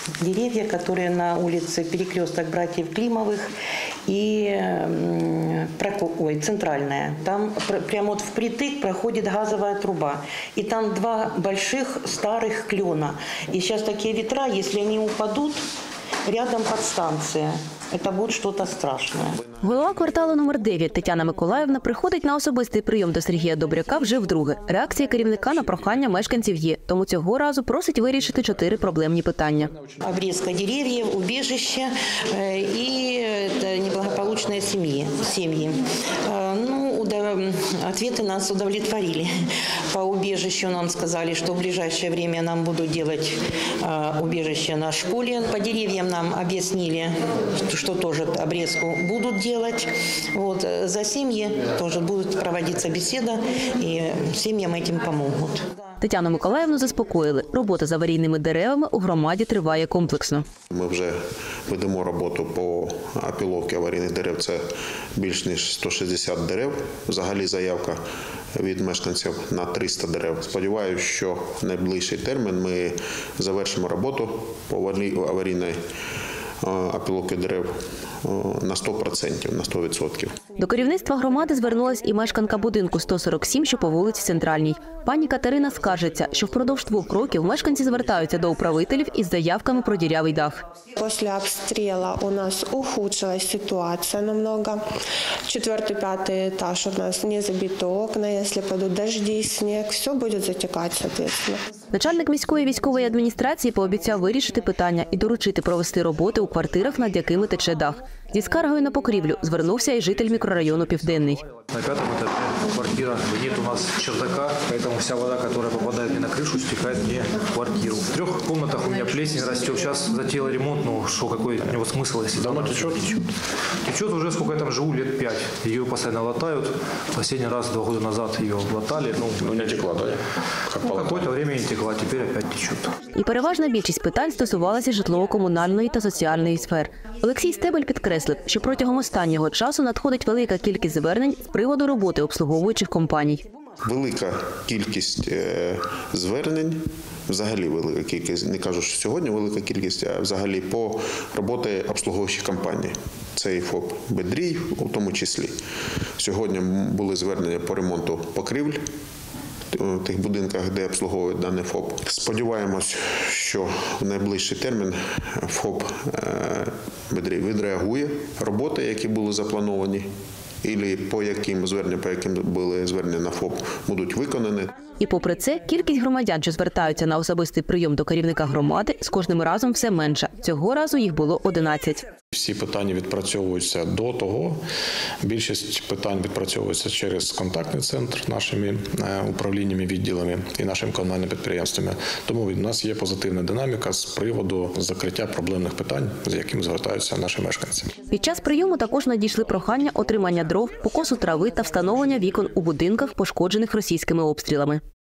деревья, которые на улице Перекресток братьев Климовых и Центральная. Там прямо вот впритык проходит газовая труба. И там два больших старых клена. И сейчас такие ветра, если они упадут, рядом подстанция. Це буде щось страшне. Голова кварталу номер 9 Тетяна Миколаївна приходить на особистий прийом до Сергія Добряка вже вдруге. Реакція керівника на прохання мешканців є, тому цього разу просить вирішити 4 проблемні питання. Обрізка деревів, убіжище і неблагополучні сім'ї. Ответы нас удовлетворили. По убежищу нам сказали, что в ближайшее время нам будут делать убежище на школе. По деревьям нам объяснили, что тоже обрезку будут делать. Вот. За семьи тоже будет проводиться беседа, и семьям этим помогут. Тетяну Миколаївну заспокоїли. Робота з аварійними деревами у громаді триває комплексно. Ми вже ведемо роботу по опиловці аварійних дерев. Це більш ніж 160 дерев. Взагалі заявка від мешканців на 300 дерев. Сподіваюся, що в найближчий термін ми завершимо роботу по аварійній опиловці дерев на 100%, на 100%. До керівництва громади звернулась і мешканка будинку 147, що по вулиці Центральній. Пані Катерина скаржиться, що впродовж 2 років мешканці звертаються до управителів із заявками про дірявий дах. Після обстрілу у нас ухудшилась ситуація намного. 4-5 етаж у нас не забиті окна, якщо падуть дожді, сніг, все буде затікати, відповідно. Начальник міської військової адміністрації пообіцяв вирішити питання і доручити провести роботи у квартирах, над якими тече дах. Зі скаргою на покрівлю звернувся і житель мікрорайону «Південний». На 5-м этаже квартира, нет у нас чердака, поэтому вся вода, которая попадает мне на крышу, стекает мне в квартиру. В 3 комнатах у меня плесень растет. Сейчас затеял ремонт, ну что, какой у него смысл, если давно течет? Течет уже, сколько я там живу, лет 5. Ее постоянно латают. Последний раз 2 года назад ее латали. Ну не текла, да? Какое-то время не текла, теперь опять течет. І переважна більшість питань стосувалася житлово-комунальної та соціальної сфер. Олексій Стебель підкреслив, що протягом останнього часу надходить велика кількість звернень з приводу роботи обслуговуючих компаній. Велика кількість звернень, взагалі велика кількість, не кажу, що сьогодні велика кількість, а взагалі по роботі обслуговуючих компаній. Це і ФОП «Бедрій» у тому числі. Сьогодні були звернення по ремонту покрівель в тих будинках, де обслуговують даний ФОП. Сподіваємось, що в найближчий термін ФОП «Бедрій» відреагує роботи, які були заплановані, і по яким були звернення на ФОП, будуть виконані. І попри це, кількість громадян, що звертаються на особистий прийом до керівника громади, з кожним разом все менша. Цього разу їх було 11. Всі питання відпрацьовуються до того. Більшість питань відпрацьовується через контактний центр нашими управліннями, відділами і нашими комунальними підприємствами. Тому у нас є позитивна динаміка з приводу закриття проблемних питань, з якими звертаються наші мешканці. Під час прийому також надійшли прохання отримання дров, покосу трави та встановлення вікон у будинках, пошкоджених російськими обстрілами.